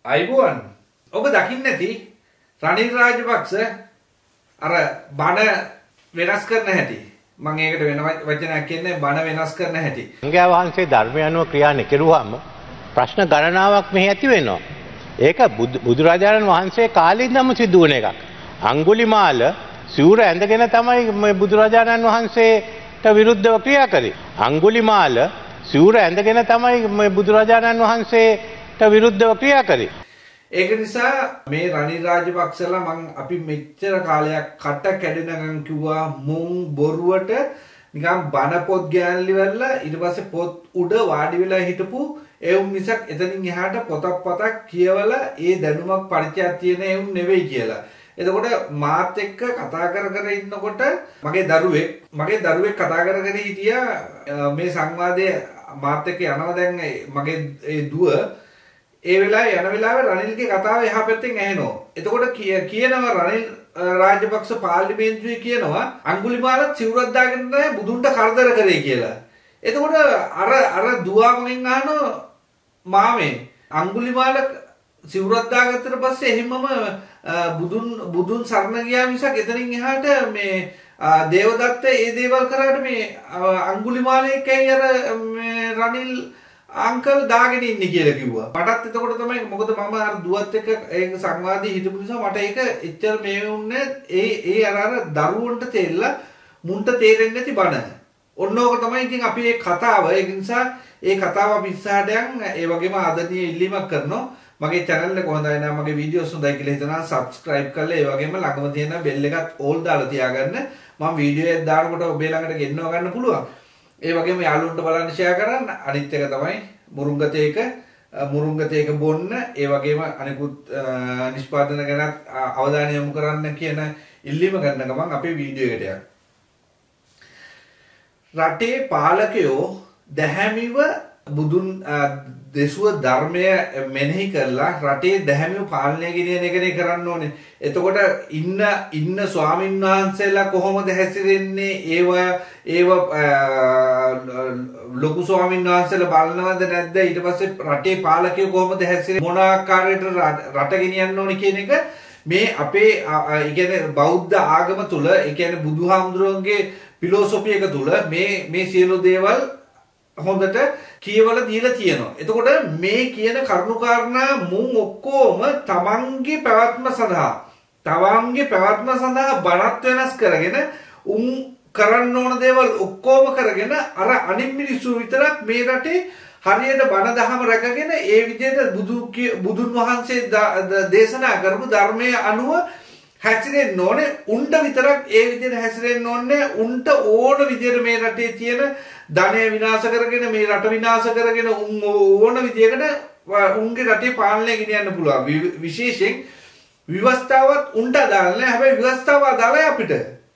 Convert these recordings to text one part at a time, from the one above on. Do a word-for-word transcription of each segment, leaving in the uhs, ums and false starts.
අයිබෝන් ඔබ දකින්න නැති රනිල් රාජපක්ෂ අර බණ වෙනස් කරන හැටි මම ඒකට වෙන වචනයක් කියන්නේ බණ වෙනස් කරන හැටි. සංඝයා වහන්සේ ධර්මය අනුව ක්‍රියා නොකරුවාම ප්‍රශ්න ගණනාවක් මෙහි ඇති වෙනවා. ඒක බුදුරජාණන් වහන්සේ කාලේ ඉඳන්ම සිදු වුණ එකක්. අඟුලිමාල සිවුර ඇඳගෙන තමයි මේ බුදුරජාණන් වහන්සේට විරුද්ධව ක්‍රියා කරේ. අඟුලිමාල සිවුර ඇඳගෙන තමයි මේ බුදුරජාණන් වහන්සේට විරුද්ධව ක්‍රියා කරේ. ඒක නිසා මේ රනිල් රාජපක්ෂලා මං අපි මෙච්චර කාලයක් කට කැඩෙනකන් කිව්වා මුං බොරුවට නිකන් බන පොත් ගෑනලි වෙලා ඊට පස්සේ පොත් උඩ වාඩි වෙලා හිටපු ඒ උන් මිසක් එතනින් එහාට පොතක් පතක් කියවලා ඒ දැනුමක් පරිචයක් තියෙන ඒ උන් නෙවෙයි කියලා. එතකොට මාත් එක්ක කතා කර කර ඉන්නකොට මගේ දරුවෙක් මගේ දරුවෙක් කතා කර කර හිටියා මේ සංවාදයේ මාත් එක්ක යනවා දැන් මගේ ඒ දුව ඒ වෙලාවේ යන වෙලාවේ රනිල්ගේ කතාව එහා පැත්තෙන් ඇහෙනවා. එතකොට කියනවා රනිල් රාජපක්ෂ පාර්ලිමේන්තුවේ කියනවා අඟුලිමාලත් සිවුරක් දාගෙන නැහැ බුදුන්ට කරදර කරේ කියලා. එතකොට අර අර දුවමෙන් අහනවා මාමේ අඟුලිමාල සිවුරක් දාගත්තට පස්සේ එහෙමම බුදුන් බුදුන් සරණ ගියා මිසක් එතනින් එහාට මේ දේවදත්ත ඒ දේවල් කරාට මේ අඟුලිමාලේ කැයි අර මේ රනිල් අංකල් දාගෙන ඉන්නේ කියලා කිව්වා. මටත් එතකොට තමයි මොකද මම අර දුවත් එක්ක ඒක සංවාදයේ හිටපු නිසා මට ඒක එච්චර මේ වුණේ ඒ ඒ අර අර දරුවන්ට තේරලා මුන්ට තේරෙන්නේ නැති බණ. ඔන්න ඕක තමයි ඉතින් අපි මේ කතාව. ඒ නිසා ඒ කතාව අපි ඉස්සරහට යන් ඒ වගේම ආදරණීය ඉල්ලීමක් කරනවා. මගේ channel එක හොඳයි නම් මගේ videos හොඳයි කියලා හිතනවා subscribe කරලා ඒ වගේම ළඟම තියෙන bell එකත් all දාලා තියාගන්න. මම video එක දානකොට ඔබේ ළඟට ගෙන්නව ගන්න පුළුවන්. ඒ වගේම යාළුවන්ට බලන්න ෂෙයා කරන්න. අනිත් එක තමයි මුරුංගතේක මුරුංගතේක බොන්න ඒ වගේම අනිකුත් නිෂ්පාදන ගැන අවධානය යොමු කරන්න කියන ඉල්ලීම කරන ගමන් අපේ වීඩියෝ එකට යන්න. රටේ පාලකයෝ දැහැමිව බුදුන් දෙසුව ධර්මය මෙනෙහි කරලා රටේ දැහැමිව පාලනය ගෙනියන එකනේ කරන්න ඕනේ. එතකොට ඉන්න ඉන්න ස්වාමීන් වහන්සේලා කොහොමද හැසිරෙන්නේ? ඒව ඒව ලොකු ස්වාමීන් වහන්සේලා බලනවද නැද්ද? ඊට පස්සේ රටේ පාලකයෝ කොහොමද හැසිරෙන්නේ? මොන ආකාරයට රට ගෙනියන්න ඕනේ කියන එක මේ අපේ ඒ කියන්නේ බෞද්ධ ආගම තුල ඒ කියන්නේ බුදුහාමුදුරන්ගේ ෆිලොසොෆි එක තුල මේ මේ සියලු දේවල් හොඳට කියවලා දීලා තියෙනවා. එතකොට මේ කියන කරුණාකාරණා මුන් ඔක්කොම තමන්ගේ පැවැත්ම සඳහා තමන්ගේ පැවැත්ම සඳහා බණත් වෙනස් කරගෙන උන් කරන්න ඕන දේවල් ඔක්කොම කරගෙන අර අනිත් මිනිස්සු විතරක් මේ රටේ හරියට බණ දහම රැකගෙන ඒ විදිහට බුදු බුදුන් වහන්සේ දේශනා කරපු ධර්මයේ අනුව හැසිරෙන්න ඕනේ. උන්ට විතරක් ඒ විදිහට හැසිරෙන්න ඕනේ. උන්ට ඕන විදිහට මේ රටේ තියෙන ධනය විනාශ කරගෙන මේ රට විනාශ කරගෙන උන් ඕන විදිහකට උන්ගේ රටේ පාලනය ගෙනියන්න පුළුවන්. විශේෂයෙන් විවස්ථාවත් උන්ට අදාළ නැහැ. හැබැයි විවස්ථාව අදාළයි අපිට.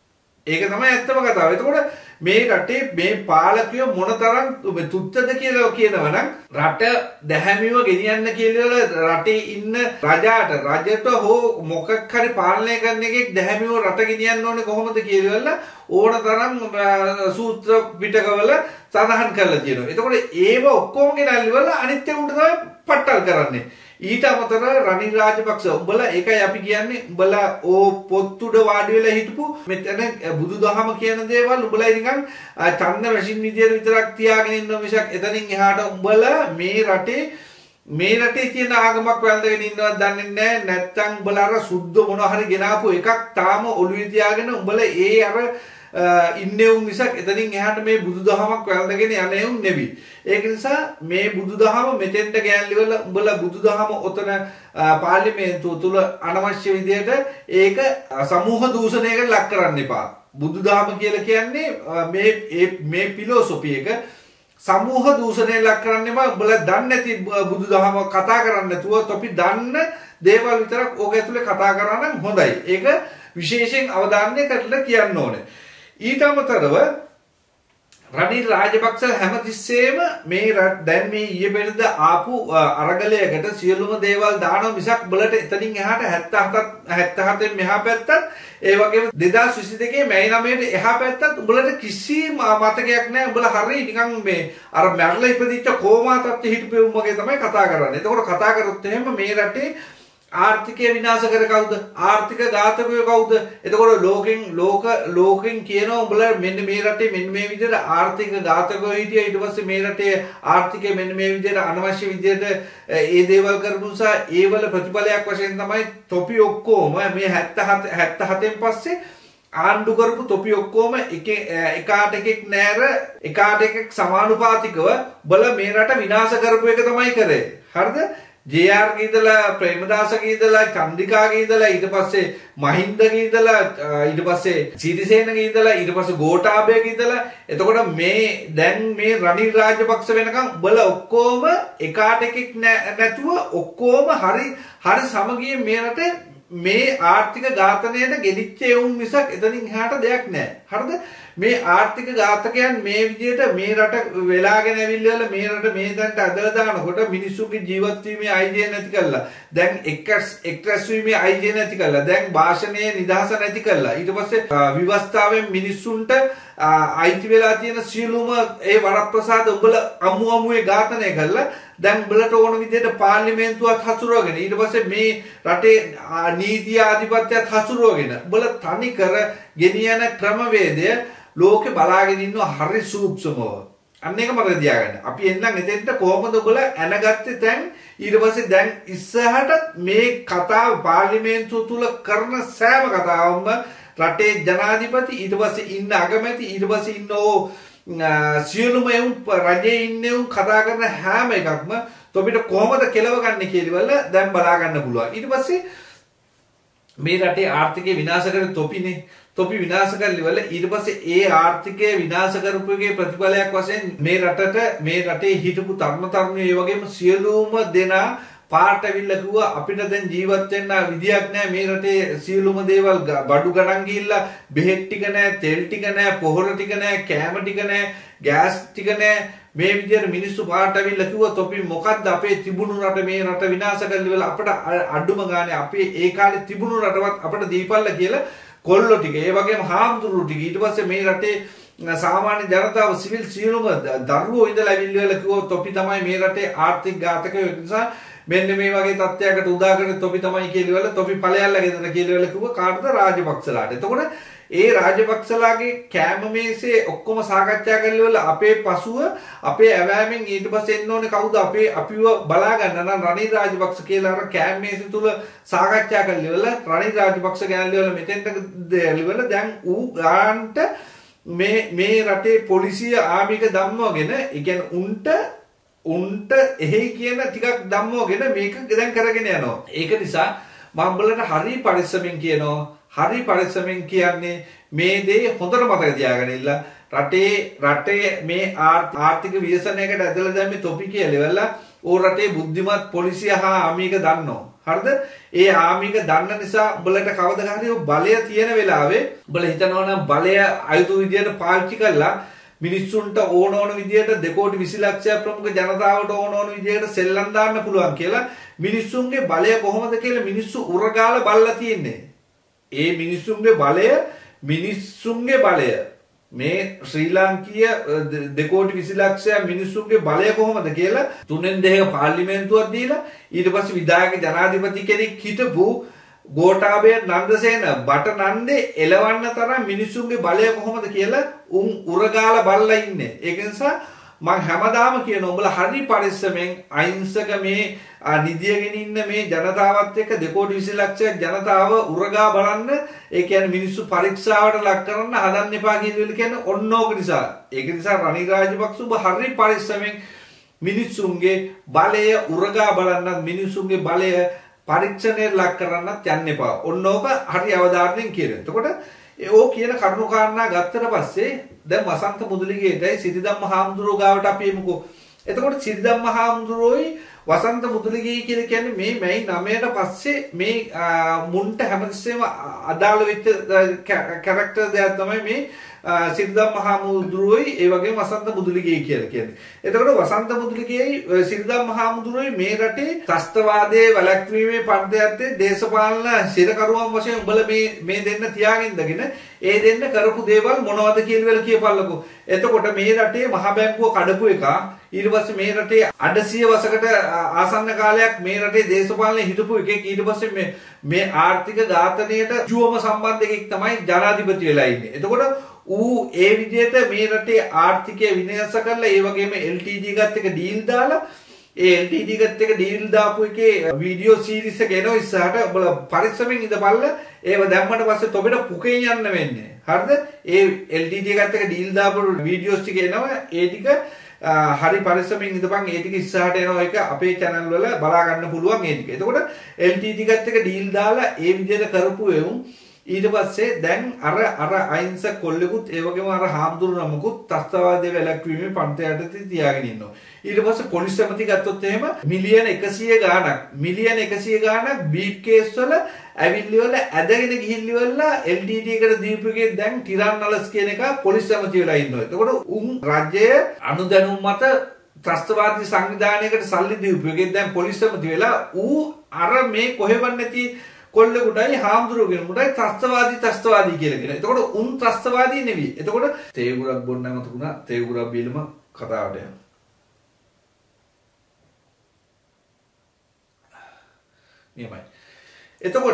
ඒක තමයි ඇත්තම කතාව. එතකොට මේ රටේ මේ පාලකයෝ මොනතරම් තුච්ඡද කියලා කියනවනම් රට දැහැමිව ගෙනියන්න කියලා රටේ ඉන්න රජාට රජට හෝ මොකක් හරි පාලනය කරන එකෙක් දැහැමිව රට ගෙනියන්න ඕනේ කොහොමද කියලා ඕන තරම් සූත්‍ර පිටකවල සඳහන් කරලා තියෙනවා. එතකොට ඒව ඔක්කොම ගෙනල්ලිවල අනිත් ඒවාට තමයි පට්ටල් කරන්නේ. ඊට අමතරව රනිල් රාජපක්ෂ උඹලා ඒකයි අපි කියන්නේ උඹලා ඕ පොත් උඩ වාඩි වෙලා හිටපු මෙතන බුදුදහම කියන දේවල් උඹලා නිකන් ඡන්ද මැෂින් විදියට විතරක් තියාගෙන ඉන්න මිසක් එතනින් එහාට උඹලා මේ රටේ මේ රටේ තියෙන ආගමක් වැළඳගෙන ඉන්නවත් දන්නේ නැහැ. නැත්තම් උඹලා අර සුද්ධ මොනවා හරි ගෙනාපු එකක් තාම ඔළුවේ තියාගෙන උඹලා ඒ අර ඉන්නේ උන් මිසක් එතනින් එහාට මේ බුදුදහමක් වැළඳගෙන යන්නේ උන් නෙවි. ඒක නිසා මේ බුදුදහම මෙතෙන්ට ගෑන්ලිවල උඹලා බුදුදහම ඔතන පාර්ලිමේන්තුව තුල අනවශ්‍ය විදියට ඒක සමූහ දූෂණයකට ලක් කරන්න එපා. බුදුදහම කියලා කියන්නේ මේ මේ ෆිලොසොෆි එක සමූහ දූෂණයට ලක් කරන්න එපා. උඹලා දන්නේ නැති බුදුදහම කතා කරන්නේ නැතුව තොපි දන්න දේවල් විතරක් ඕක ඇතුලේ කතා කරා නම් හොඳයි. ඒක විශේෂයෙන් අවධානය කරලා කියන්න ඕනේ. ඊට අමතරව රනිල් රාජපක්ෂ හැමතිස්සෙම මේ දැන් මේ ඊයේ පෙරේද ආපු අරගලයකට සියලුම දේවල් දානවා මිසක් බලට එතනින් එහාට හැත්තෑ හතෙන් මෙහා පැත්තත් ඒ වගේම දෙදාස් විසි දෙකේ මැයි නවයට එහා පැත්තත් උඹලට කිසිම මතකයක් නැහැ. උඹලා හරිය නිකන් මේ අර මැරලා ඉපදිච්ච කෝමා තත්ත්වෙ හිටපෙවුම් වගේ තමයි කතා කරන්නේ. එතකොට කතා කරොත් එහෙම මේ රටේ ආර්ථිකය විනාශ කර කවුද? ආර්ථික ඝාතකයෝ කවුද? එතකොට ලෝකෙන් ලෝක ලෝකෙන් කියනවා උඹලා මෙන්න මේ රටේ මෙන්න මේ විදිහට ආර්ථික ඝාතකයෝ හිටියා. ඊට පස්සේ මේ රටේ ආර්ථිකය මෙන්න මේ විදිහට අනවශ්‍ය විදිහට ඒ දේවල් කරපු නිසා ඒවල ප්‍රතිඵලයක් වශයෙන් තමයි තොපි ඔක්කොම මේ හැත්තෑ හතෙන් පස්සේ ආණ්ඩු කරපු තොපි ඔක්කොම එක එකාට එකෙක් නෑර එකාට එකෙක් සමානුපාතිකව බල මේ රට විනාශ කරපු එක තමයි කරේ. හරිද? ජේ ආර් ගේ ඉඳලා ප්‍රේමදාසගේ ඉඳලා චන්දිකාගේ ඉඳලා ඊට පස්සේ මහින්දගේ ඉඳලා ඊට පස්සේ සිරිසේනගේ ඉඳලා ඊට පස්සේ ගෝඨාභයගේ ඉඳලා එතකොට මේ දැන් මේ රනිල් රාජපක්ෂ වෙනකම් බල ඔක්කොම එකාට එකෙක් නැතුව ඔක්කොම හරි හරි සමගිය මේ රටේ මේ ආර්ථික ඝාතනයට ගෙනිච්ච එවුන් මිසක් එතනින් එහාට දෙයක් නැහැ. හරිද? මේ ආර්ථික ඝාතකයන් මේ විදිහට මේ රට වෙලාගෙන ඇවිල්ලා මේ රට මේ දැන්ට අදලා දානකොට මිනිස්සුගේ ජීවත් වීමේ අයිතිය නැති කළා. දැන් එක්රස් එක්රස් වීමේ අයිතිය නැති කළා. දැන් භාෂණයේ නිදහස නැති කළා. ඊට පස්සේ විවස්ථාවෙන් මිනිස්සුන්ට අයිති වෙලා තියෙන සියලුම ඒ වරප්‍රසාද උඹලා අමු අමුවේ ඝාතනය කළා. දැන් බලට ඕන විදිහට පාර්ලිමේන්තුවත් හසුරුවගෙන ඊට පස්සේ මේ රටේ නීති ආධිපත්‍යයත් හසුරුවගෙන බල තනි කර ගෙනියන ක්‍රමවේදය ලෝකේ බලාගෙන ඉන්නවා හරි සූක්ෂමව. අන්න ඒක මතක තියාගන්න. අපි එන්නම් එතෙන්ට කොහොමද ඔයගොල්ලෝ ඇනගත්තේ දැන් ඊට පස්සේ දැන් ඉස්සරහට මේ කතාව පාර්ලිමේන්තුව තුල කරන සෑම කතාවක්ම රටේ ජනාධිපති ඊට පස්සේ ඉන්න අගමැති ඊට පස්සේ ඉන්න ඕ සියලුම එවුන් රජයේ ඉන්නේ උන් කතා කරන හැම එකක්ම තොපිට කොහොමද කෙලව ගන්න කියලා දැන් බලා ගන්න පුළුවන්. ඊට පස්සේ මේ රටේ ආර්ථිකය විනාශ කරන තොපිනේ තොපි විනාශ කරලිවල ඊට පස්සේ ඒ ආර්ථිකය විනාශ කරපු එකේ ප්‍රතිඵලයක් වශයෙන් මේ රටට මේ රටේ හිටපු තරුණ තරුණියෝ ඒ වගේම සියලුම දෙනා පාට ඇවිල්ලා කිව්වා අපිට දැන් ජීවත් වෙන්න විදියක් නැහැ මේ රටේ සියලුම දේවල් බඩු ගණන් ගිහිල්ලා බෙහෙත් ටික නැහැ තෙල් ටික නැහැ පොහොර ටික නැහැ කෑම ටික නැහැ ගෑස් ටික නැහැ මේ විදියට මිනිස්සු පාට ඇවිල්ලා කිව්වා තොපි මොකද්ද අපේ තිබුණු රට මේ රට විනාශ කරලා අපිට අඩුම ගානේ අපේ ඒ කාලේ තිබුණු රටවත් අපිට දීපල්ලා කියලා කොල්ලෝ ටික ඒ වගේම හාමුදුරුවෝ ටික ඊට පස්සේ මේ රටේ සාමාන්‍ය ජනතාව සිවිල් සියලුම දරුවෝ ඉඳලා ඇවිල්ලා කිව්වා තොපි තමයි මේ රටේ ආර්ථික ඝාතකයෝ ඒ නිසා මෙන්න මේ වගේ තත්ත්වයකට උදාකරන තොපි තමයි කියලාවල තොපි ඵලයල්ලා ගෙදර කියලාවල කිව්ව කාටද රාජපක්ෂලාට. එතකොට ඒ රාජපක්ෂලාගේ කෑම මේසේ ඔක්කොම සාකච්ඡා කරලාවල අපේ පසුව අපේ ඇවෑමෙන් ඊට පස්සේ එන්න ඕනේ කවුද අපේ අපිව බලා ගන්න නම් රනිල් රාජපක්ෂ කියලා අර කෑම මේසේ තුල සාකච්ඡා කරලාවල රනිල් රාජපක්ෂ ගෑනලිවල මෙතෙන්ට දෙලිවල දැන් ඌ ගාන්ට මේ මේ රටේ පොලිසිය ආමික ධම්මවගෙන ඒ කියන්නේ උන්ට උන්ට එහෙයි කියන ටිකක් ධම්මෝගෙන මේක දැන් කරගෙන යනවා. ඒක නිසා මම බලන්න හරි පරිස්සමෙන් කියනවා. හරි පරිස්සමෙන් කියන්නේ මේ දේ හොඳට මතක තියාගන්න ඉන්න. රටේ රටේ මේ ආර්ථික ව්‍යසනයකට ඇදලා දැම්මේ තොපි කියලා ඕ රටේ බුද්ධිමත් පොලිසිය හා ආමික දන්නවා. හරිද? ඒ ආමික දන්න නිසා උඹලට කවදා හරි බලය තියෙන වෙලාවේ උඹලා හිතනවා නම් බලය අයුතු විදියට පාවිච්චි කරලා මිනිස්සුන්ට ඕන ඕන විදියට දෙකෝටි විසි ලක්ෂයක් ප්‍රමුඛ ජනතාවට ඕන ඕන විදියට සෙල්ලම් දාන්න පුළුවන් කියලා මිනිස්සුන්ගේ බලය කොහොමද කියලා මිනිස්සු උරගාලා බලලා තියෙන්නේ. ඒ මිනිස්සුන්ගේ බලය මිනිස්සුන්ගේ බලය මේ ශ්‍රී ලාංකීය දෙකෝටි විසි ලක්ෂයක් මිනිස්සුන්ගේ බලය කොහොමද කියලා තුනෙන් දෙක පාර්ලිමේන්තුවක් දීලා ඊට පස්සේ විධායක ජනාධිපති කෙනෙක් හිටපු ගෝඨාභය නන්දසේන බට නන්දේ එලවන්න තරම් මිනිසුන්ගේ බලය කොහොමද කියලා උන් උරගාලා බලලා ඉන්නේ. ඒක නිසා මම හැමදාම කියන උඹලා හරි පරිස්සමෙන් අහිංසක මේ නිදියගෙන ඉන්න මේ ජනතාවත් එක්ක දෙකෝටි විසි ලක්ෂයක් ජනතාව උරගා බලන්න ඒ කියන්නේ මිනිස්සු පරීක්ෂාවට ලක් කරන්න හදන්න එපා කියන කියන්නේ ඔන්න ඕක නිසා. ඒක නිසා රනිල් රාජපක්ෂ උඹ හරි පරිස්සමෙන් මිනිස්සුන්ගේ බලය උරගා බලන්න මිනිස්සුන්ගේ බලය පරීක්ෂණයට ලක් කරන්නත් යන්න එපා. ඔන්න ඕක හරි අවධානයෙන් කියන. එතකොට ඕ කියන කරුණු කාරණා ගත්තට පස්සේ දැන් වසන්ත මුදලිගේටයි සිරිධම්ම හාමුදුරුවෝ ගාවට අපි එමුකෝ. එතකොට සිරිධම්ම හාමුදුරුවෝයි වසන්ත මුදුලිගේ කියලා කියන්නේ මේ මැයි නවයට පස්සේ මේ මුන්ට හැමතිස්සෙම අදාළ වෙච්ච කැරක්ටර් දෙයක් තමයි මේ සිරිදම් මහමුදුරුවෝයි ඒ වගේම වසන්ත මුදුලිගේ කියලා කියන්නේ. එතකොට වසන්ත මුදුලිගේයි සිරිදම් මහමුදුරුවෝයි මේ රටේ ත්‍රස්තවාදයේ වැළැක්වීමේ පන්දයත්තේ දේශපාලන සිරකරුවන් වශයෙන් උඹලා මේ මේ දෙන්න තියාගෙන ඉඳගෙන ඒ දෙන්න කරපු දේවල් මොනවද කියලා කියපල්ලකෝ. එතකොට මේ රටේ මහ බැංකුව කඩපු එක ඊට පස්සේ මේ රටේ අඩසිය වසකට ආසන්න කාලයක් මේ රටේ දේශපාලනේ හිටපු එකෙක් ඊට පස්සේ මේ මේ ආර්ථික ඝාතනයට ජුවම සම්බන්ධ එකෙක් තමයි ජනාධිපති වෙලා ඉන්නේ. එතකොට ඌ ඒ විදිහට මේ රටේ ආර්ථිකය විනාශ කරලා ඒ වගේම එල් ටී ඩී ගත් එක ඩීල් දාලා ඒ එල් ටී ඩී ගත් එක ඩීල් දාපු එකේ වීඩියෝ සීරීස් එක එනවා ඉස්සරහට ඔබලා පරිස්සමෙන් ඉඳපල්ලා ඒව දැම්මට පස්සේ තොබට පුකෙන් යන්න වෙන්නේ. හරිද? ඒ එල් ටී ඩී ගත් එක ඩීල් දාපු වීඩියෝස් ටික එනවා ඒ ටික හරි පරිස්සමෙන් ඉඳපන් ඒ ටික ඉස්සරහට එනවා එක අපේ channel වල බලා ගන්න පුළුවන් ඒ ටික. එතකොට එල් ටී ඩී ගත් එක ඩීල් දාලා ඒ විදිහට කරපු එවුන් ඊට පස්සේ දැන් අර අර අහිංසක කොල්ලෙකුත් ඒ වගේම අර හාමුදුරු නමකුත් ත්‍ස්තවාදයේ වැළැක්වීමේ පන්තයට තියාගෙන ඉන්නවා. ඊට පස්සේ පොලිස් සමිතිය ගත්තොත් එහෙම මිලියන එකසිය ගාණක් මිලියන එකසිය ගාණක් බීට් කේස් වල ඇවිල්ලි වල ඇදගෙන ගිහිල්ලි වල එල් ටී ඩී එකට දීපුකේ දැන් ටිරන්නලස් කියන එක පොලිස් සමිතිය වෙලා ඉන්නවා. එතකොට උන් රජය අනුදැනුම් මත ත්‍රස්තවාදී සංවිධානයකට සල්ලි දීපුකේ දැන් පොලිස් සමිතිය වෙලා ඌ අර මේ කොහෙවත් නැති කොල්ලෙකුටයි හාමුදුරුවගෙනුටයි ත්‍රස්තවාදී ත්‍රස්තවාදී කියලා කියනවා. එතකොට උන් ත්‍රස්තවාදී නෙවෙයි. එතකොට තේගුරක් බොන්න නැමතුණා තේගුරක් බීලම කතාවට යනවා. නියමයි. එතකොට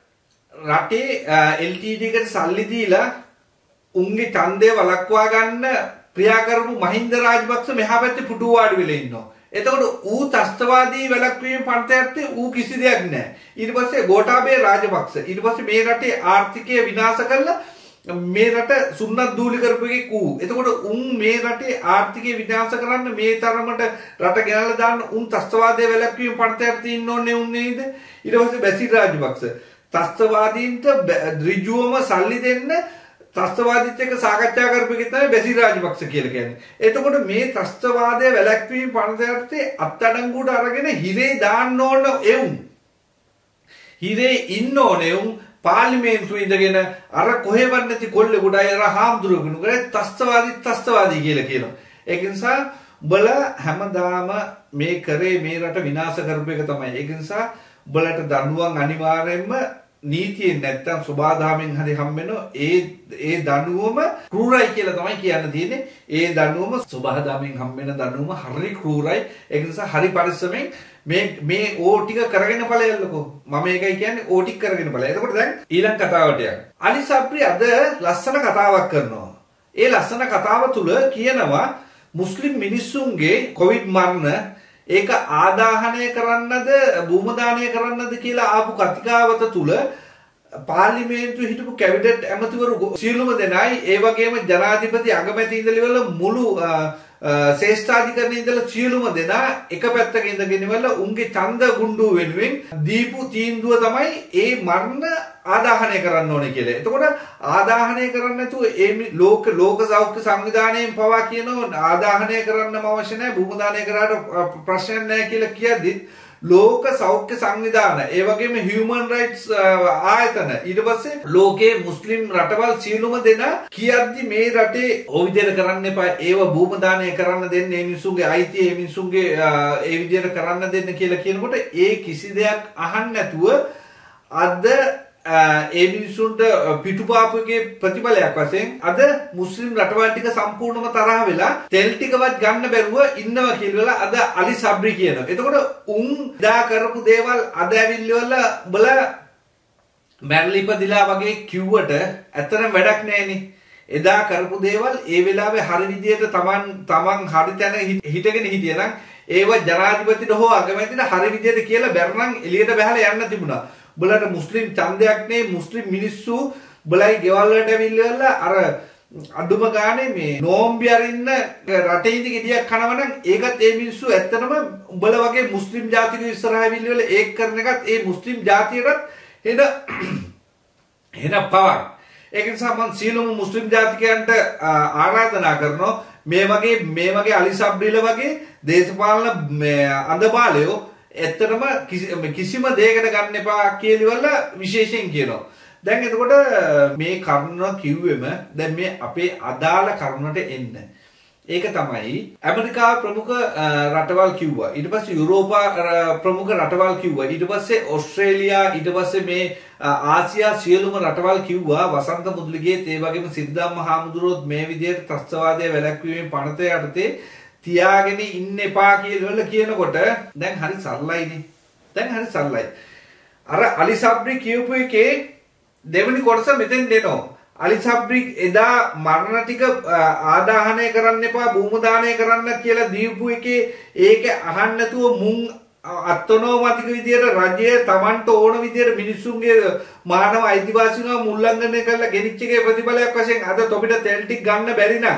රටේ එල් ටී ඩී එකට සල්ලි දීලා උන්ගේ ඡන්දය වළක්වා ගන්න ක්‍රියා කරපු මහින්ද රාජපක්ෂ මෙහා පැත්තේ පුටු වාඩි වෙලා ඉන්නවා. එතකොට ඌ ත්‍රස්තවාදී වැළැක්වීම පන්තයත්තේ ඌ කිසි දෙයක් නැහැ. ඊට පස්සේ ගෝඨාභය රාජපක්ෂ ඊට පස්සේ මේ රටේ ආර්ථිකය විනාශ කරලා මේ රට සුන්නත් දූලි කරපු එකෙක් ඌ. එතකොට උන් මේ රටේ ආර්ථිකය විනාශ කරන්න මේ තරමට රට ගෙනල්ලා දාන්න උන් ත්‍රස්තවාදයේ වැළැක්වීම පන්තයත්තේ ඉන්න ඕනේ උන් නේද? ඊට පස්සේ බැසිල් රාජපක්ෂ ත්‍රස්තවාදීන්ට ඍජුවම සල්ලි දෙන්න ත්‍රස්තවාදීත් එක්ක සාකච්ඡා කරපු එකේ තමයි බැසිල් රාජපක්ෂ කියලා කියන්නේ. එතකොට මේ ත්‍රස්තවාදයේ වැළැක්වීම පන්තයත්තේ අත්අඩංගුවට අරගෙන හිරේ දාන්න ඕන එවුන්. හිරේ ඉන්න ඕන එවුන් පාර්ලිමේන්තුවේ ඉඳගෙන අර කොහෙවත් නැති කොල්ලෙකුටයි අර හාමුදුරුවෝ ත්‍රස්තවාදී ත්‍රස්තවාදී කියලා කියනවා. ඒක නිසා උඹලා හැමදාම මේ කරේ මේ රට විනාශ කරපු එක තමයි. ඒක නිසා උඹලට දඬුවම් අනිවාර්යයෙන්ම නීතියෙන් නැත්තම් සබාධාමෙන් හරි හම්බෙනවා. ඒ ඒ දඬුවම ක්‍රූරයි කියලා තමයි කියන්න තියෙන්නේ. ඒ දඬුවම සබාධාමෙන් හම්බෙන දඬුවම හරි ක්‍රූරයි. ඒක නිසා හරි පරිස්සමෙන් මේ මේ ඕ ටික කරගෙන ඵලයල්ලකෝ. මම ඒකයි කියන්නේ ඕ ටික කරගෙන ඵලය. එතකොට දැන් ඊළඟ කතාවට යන්න. අලි සබ්රි අද ලස්සන කතාවක් කරනවා. ඒ ලස්සන කතාව තුල කියනවා මුස්ලිම් මිනිස්සුන්ගේ කොවිඩ් මරණ ඒක ආදාහනය කරන්නද භූමදානය කරන්නද කියලා ආපු කතිකාවත තුල පාර්ලිමේන්තුවේ හිටපු කැබිනට් ඇමතිවරු සියලුම දෙනායි ඒ වගේම ජනාධිපති අගමැති ඉඳලිවල මුළු ශ්‍රේෂ්ඨාධිකරණයේ ඉඳලා සියලුම දෙනා එක පැත්තක ඉඳගෙන ඉවල උන්ගේ ඡන්ද ගුණ්ඩුව වෙනුවෙන් දීපු තීන්දුව තමයි ඒ මරණ ආදාහනය කරන්න ඕනේ කියලා. එතකොට ආදාහනය කරන්න නැතුව ඒ ලෝක ලෝක සෞඛ්‍ය සංවිධානයෙන් පවා කියනවා ආදාහනය කරන්නම අවශ්‍ය නැහැ භූමදානය කරාට ප්‍රශ්නයක් නැහැ කියලා කියද්දි ලෝක සෞඛ්‍ය සංවිධාන ඒ වගේම හියුමන් රයිට්ස් ආයතන ඊට පස්සේ ලෝකයේ මුස්ලිම් රටවල් සියලුම දෙනා කියද්දි මේ රටේ ඔය විදිහට කරන්න එපා ඒව භූමදානය කරන්න දෙන්න ඒ මිනිසුන්ගේ අයිතිය ඒ මිනිසුන්ගේ ඒ විදිහට කරන්න දෙන්න කියලා කියනකොට ඒ කිසි දෙයක් අහන්න නැතුව අද ඒ මිනිසුන්ට පිටුපාපුගේ ප්‍රතිඵලයක් වශයෙන් අද මුස්ලිම් රටවල් ටික සම්පූර්ණම තරහ වෙලා තෙල් ටිකවත් ගන්න බැරුව ඉන්නවා කියලා අද අලි සබ්රි කියනවා. එතකොට උන් දා කරපු දේවල් අද ඇවිල්ලිවල උඹලා මැරලි ඉපදිලා වගේ කිව්වට ඇත්තටම වැඩක් නැහෙනේ. එදා කරපු දේවල් ඒ වෙලාවේ හරි විදියට තමන් තමන් හරි තැන හිටගෙන හිටියනම් ඒව ජනාධිපතිට හෝ අගමැතිට හරි විදියට කියලා බැරනම් එළියට බහලා යන්න තිබුණා. බලන්න මුස්ලිම් ඡන්දයක් නේ මුස්ලිම් මිනිස්සු බලයි ගෙවල් වලට ඇවිල්ලා අර අඩුම ගානේ මේ නෝම්බි අරින්න රටේ ඉඳි ගෙඩියක් කනවනම් ඒකත් ඒ මිනිස්සු ඇත්තටම උඹලා වගේ මුස්ලිම් ජාතික ඉස්සරහා ඇවිල්ලා ඒක කරන එකත් ඒ මුස්ලිම් ජාතියටත් එන එන පවක්. ඒක නිසා මම සියලුම මුස්ලිම් ජාතිකයන්ට ආරාධනා කරනවා මේ වගේ මේ වගේ අලි සබ්රිල වගේ දේශපාලන අඳබාලයෝ ඇත්තටම කිසිම දෙයකට ගන්න එපා කියලා විශේෂයෙන් කියනවා. දැන් එතකොට මේ කරුණ කිව්වෙම දැන් මේ අපේ අදාළ කරුණට එන්න. ඒක තමයි ඇමරිකාව ප්‍රමුඛ රටවල් කිව්වා. ඊට පස්සේ යුරෝපා ප්‍රමුඛ රටවල් කිව්වා. ඊට පස්සේ ඕස්ට්‍රේලියා ඊට පස්සේ මේ ආසියා සියලුම රටවල් කිව්වා වසන්ත මුදලිගේ ඒ වගේම සිද්ධාර්ථ මහමුදුරොත් මේ විදිහට ත්‍රස්තවාදය වැළැක්වීමේ පනත යටතේ තියාගෙන ඉන්න එපා කියලා කියනකොට දැන් හරි සරලයිනේ. දැන් හරි සරලයි. අර අලි සබ්රි කියපු එකේ දෙවෙනි කොටස මෙතෙන් දෙනවා. අලි සබ්රි එදා මරණ ටික ආදාහනය කරන්න එපා භූම දානය කරන්න කියලා දීපු එකේ ඒක අහන්න නැතුව මුන් අත්නෝමතික විදියට රජය Tamanට ඕන විදියට මිනිස්සුන්ගේ මානව අයිතිවාසිකම් උල්ලංඝනය කරලා ගෙනිච්ච එකේ ප්‍රතිඵලයක් වශයෙන් අද තොපිට තෙල් ටික ගන්න බැරි නම්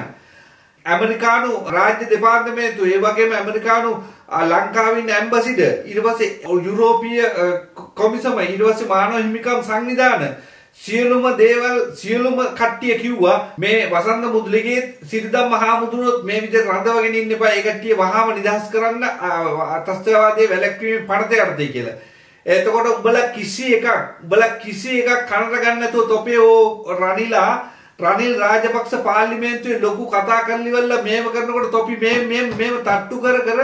ඇමරිකානු රාජ්‍ය දෙපාර්තමේන්තුව ඒ වගේම ඇමරිකානු ලංකාවේ ඉන්න ඇම්බසිඩ ඊට පස්සේ යුරෝපීය කොමිසම ඊට පස්සේ මානව හිමිකම් සංවිධාන සියලුම දේවල් සියලුම කට්ටිය කිව්වා මේ වසන්ත මුදලිගේ සිරිදම් මහමුදුරොත් මේ විදිහට රඳවගෙන ඉන්න එපා ඒ කට්ටිය වහාම නිදහස් කරන්න ත්‍රස්තවාදයේ වැළැක්වීමේ පනත යටතේ කියලා. එතකොට උඹලා කිසි එකක් උඹලා කිසි එකක් කනට ගන්න නැතුව තොපේ ඕ රනිලා රනිල් රාජපක්ෂ පාර්ලිමේන්තුවේ ලොකු කතා කරලිවල මේව කරනකොට තොපි මේ මේ මේව තට්ටු කර කර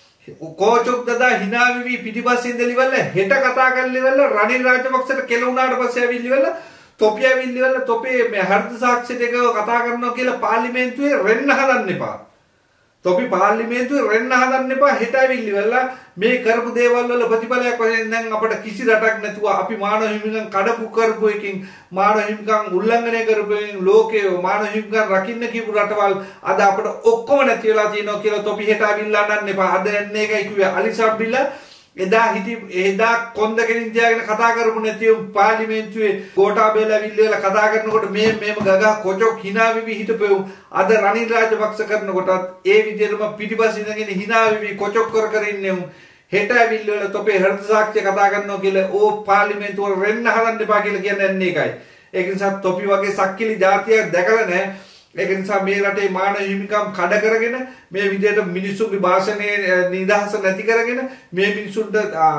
කෝචොක් දදා hina විවි පිටිපස්සේ ඉඳලිවල හෙට කතා කරලිවල රනිල් රාජපක්ෂට කෙලුණාට පස්සේ ඇවිල්ලිවල තොපි ඇවිල්ලිවල තොපේ මේ හර්ධ සාක්ෂියට එකව කතා කරනවා කියලා පාර්ලිමේන්තුවේ රෙන්න හදන්න එපා. තොපි පාර්ලිමේන්තුවේ රෙන්න හදන්න එපා හෙට ඇවිල්ලිවල මේ කරපු දේවල් වල ප්‍රතිඵලයක් වශයෙන් දැන් අපිට කිසි රටක් නැතුව අපි මානව හිමිකම් කඩපු කරපු එකකින් මානව හිමිකම් උල්ලංඝනය කරපු එකකින් ලෝකයේ මානව හිමිකම් රකින්න කියපු රටවල් අද අපිට ඔක්කොම නැති වෙලා තියෙනවා කියලා තොපි හෙට අවිල්ලා නන්න එපා. අද එන්නේ ඒකයි කිව්වේ අලි සබ්රිලා එදා හිටි එදා කොන්ද කෙනින් තියාගෙන කතා කරපු නැති පාර්ලිමේන්තුවේ ගෝඨාභයලා විල්ලේලා කතා කරනකොට මේ මේම ගගා කොචොක් hina විවි හිටපෙව් අද රනිල් රාජපක්ෂ කරනකොටත් ඒ විදිහටම පිටිපස්ස ඉඳගෙන hina විවි කොචොක් කර කර ඉන්නේ හෙට ඇවිල්ලා තොපේ හෘද සාක්ෂිය කතා කරනවා කියලා ඕ පාර්ලිමේන්තුව රෙන්න හදන්න එපා කියලා කියන්නේ ඒකයි. ඒක නිසා තොපි වගේ සක්කිලි જાතියක් දැකලා නැහැ. ඒක නිසා මේ රටේ මානව හිමිකම් කඩ කරගෙන මේ විදිහට මිනිස්සුගේ භාෂණයේ නිදහස නැති කරගෙන මේ මිනිසුන්ට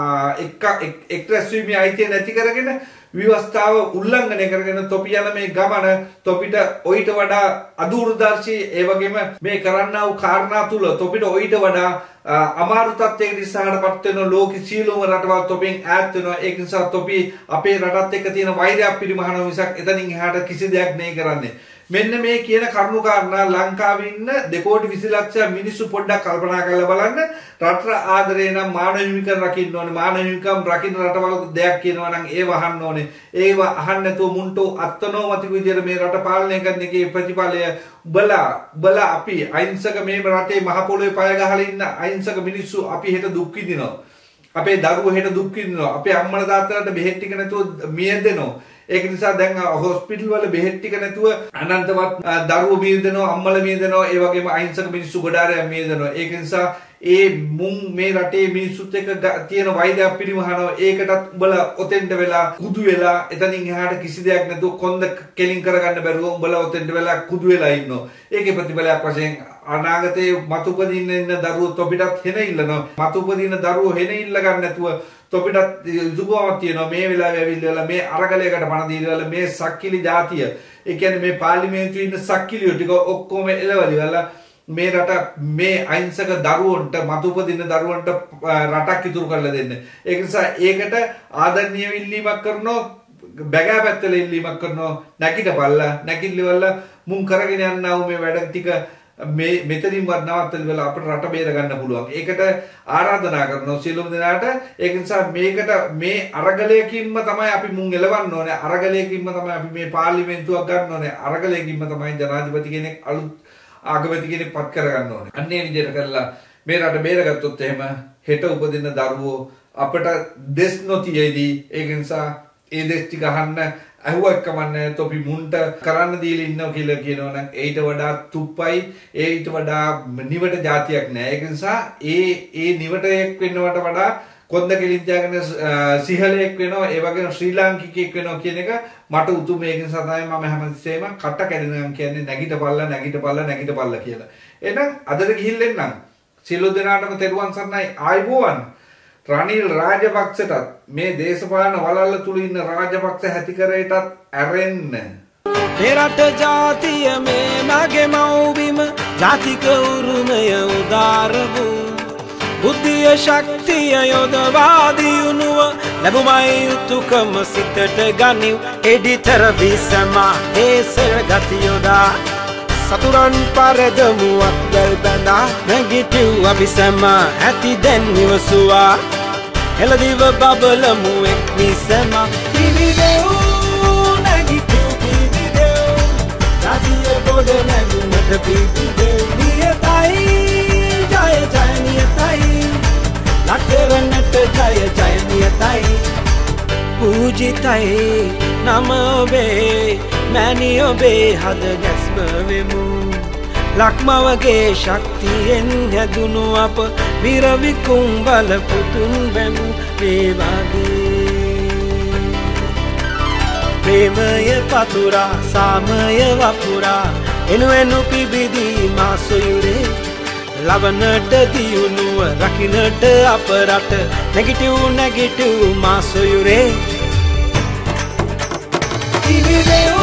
එක් එක්රැස් වීමේ අයිතිය නැති කරගෙන විවස්ථාව උල්ලංඝනය කරගෙන තොපි යන මේ ගමන තොපිට ඔయిత වඩා අදූරදර්ශී ඒ වගේම මේ කරන්නා වූ කාරණා තුල තොපිට ඔయిత වඩා අමාරු තත්ත්වයකට ඉස්සරහටපත් වෙන ලෝක සීලෝම රටවල් තොපෙන් ඈත් වෙනවා. ඒක නිසා තොපි අපේ රටත් එක්ක තියෙන වෛරයක් පිරිමහනවා මිසක් එතනින් එහාට කිසි දෙයක් නෙයි කරන්නේ. මෙන්න මේ කියන කරුණු කාරණා ලංකාවේ ඉන්න දෙකෝටි විසි ලක්ෂ මිනිස්සු පොඩ්ඩක් කල්පනා කරලා බලන්න. රට ආදරේ නම් මානව හිමිකම් රකින්න ඕනේ. මානව හිමිකම් රකින්න රටවල් දෙයක් කියනවා නම් ඒව අහන්න ඕනේ. ඒව අහන්න නැතුව මුන්ට අත්නෝමතික විදියට මේ රට පාලනය කරන එකේ ප්‍රතිඵලය බලා බලා අපි අහිංසක මේ රටේ මහ පොළොවේ පය ගහලා ඉන්න අහිංසක මිනිස්සු අපි හෙට දුක් විඳිනවා. අපේ දරුවෝ හෙට දුක් විඳිනවා. අපේ අම්මලා තාත්තලාට බෙහෙත් ටික නැතුව මියදෙනවා. ඒක නිසා දැන් හොස්පිටල් වල බෙහෙත් ටික නැතුව අනන්තවත් දරුවෝ මියදෙනවා, අම්මලා මියදෙනවා, ඒ වගේම අහිංසක මිනිස්සු ගොඩාරයක් මියදෙනවා. ඒක නිසා ඒ මුන් මේ රටේ මිනිස්සුත් එක්ක තියෙන වෛරයක් පිරිමහනවා. ඒකටත් උඹලා ඔතෙන්ට වෙලා කුදු වෙලා එතනින් එහාට කිසි දෙයක් නැතුව කොන්ද කෙලින් කරගන්න බැරුව උඹලා ඔතෙන්ට වෙලා කුදු වෙලා ඉන්නවා. ඒකේ ප්‍රතිඵලයක් වශයෙන් අනාගතයේ මතුපදින්න ඉන්න දරුවෝ තොපිටත් හෙන ඉල්ලනවා. මතුපදින දරුවෝ හෙන ඉල්ල ගන්න නැතුව තොපිටත් යුතුයකමක් තියෙනවා. මේ වෙලාවේ ඇවිල්ලා මේ අරගලයකට පණ දීලා මේ සක්කිලි જાතිය ඒ කියන්නේ මේ පාර්ලිමේන්තුවේ ඉන්න සක්කිලියෝ ටික ඔක්කොම එළවලිවලා මේ රට මේ අහිංසක දරුවන්ට මතුපදින දරුවන්ට රටක් ඉතුරු කරලා දෙන්න. ඒක නිසා ඒකට ආදරණීය ඉල්ලීමක් කරනවා, බැගෑ පැත්තල ඉල්ලීමක් කරනවා. නැකිටපල්ලා නැකිල්ලවල මුන් කරගෙන යන්නා වූ මේ වැඩ ටික මේ මෙතනින් වර්ණවත්තල අපිට රට බේර ගන්න පුළුවන්. ඒකට ආරාධනා කරනවා සියලුම දෙනාට. ඒක නිසා මේකට මේ අරගලයකින්ම තමයි අපි මුන් එලවන්න ඕනේ. අරගලයකින්ම තමයි අපි මේ පාර්ලිමේන්තුවක් ගන්න ඕනේ. අරගලයකින්ම තමයි ජනාධිපති කෙනෙක් අලුත් ආගමැති කෙනෙක් පත් කරගන්න ඕනේ. අන්නේ විදිහට කරලා මේ රට බේරගත්තොත් එහෙම හෙට උපදින දරුවෝ අපට දෙස් නොතියේදී ඒක නිසා ඒ දෙස් ටික අහන්න අහුවක් කමන්නේ තොපි මුන්ට කරන්න දීලා ඉන්නවා කියලා කියනවනම් ඊට වඩා තුප්පයි ඒ ඊට වඩා නිවට જાතියක් නෑ. ඒක නිසා ඒ ඒ නිවටයක් වෙනවට වඩා කොන්ද කෙලින් තියාගෙන සිහලයක් වෙනවා, ඒ වගේම ශ්‍රී ලාංකිකයෙක් වෙනවා කියන එක මට උතුම්. ඒක නිසා තමයි මම හැමතිස්සෙම කට කැඩෙනවා කියන්නේ නැගිටපල්ලා නැගිටපල්ලා නැගිටපල්ලා කියලා. එහෙනම් අදට ගිහිල්ලෙන්නම් සියලු දෙනාටම තෙරුවන් සරණයි ආයුබෝවන්. රනිල් රාජපක්ෂටත් මේ දේශපාලන වලල්ල තුල ඉන්න රාජපක්ෂ හැතිකරයටත් ඇරෙන්න. මේ රට ජාතිය මේ මගේ මව්බිම ජාතික උරුමය උදාර වූ බුද්ධිය ශක්තිය යොදවා දියුණුව ලැබුමයි යුතුයකම සිතට ගනිව් එඩිතර විසමා හේසර ගති යොදා සතුරන් පරදමුවක් දැල් බඳා නැගිටිව් අபிසම ඇති දැන් නිවසුවා හෙළදිව බබලමු එක් විසම පිවිදෙව් නැගිටිව් පිවිදෙව් ජාතිය ගොඩ නැගුමට පිවිදෙව් නියතයි ජය ජය නියතයි ලක්තරන්නට ජය ජය නියතයි පූජිතයි නම ඔබේ මැනි ඔබේ හද ගැස්ම වෙමු ලක්මවගේ ශක්තියෙන් හැදුණු අප විරවිකුම් බල පුතුන් බැමු වේවාගේ ප්‍රේමය පතුරා සාමය වපුරා එනු එනු පිබිදී මා සොයුරේ ලබනට දියුණුව රකින්නට අප රට නැගිටිව් නැගිටිව් මා සොයුරේ පිබිදෙව්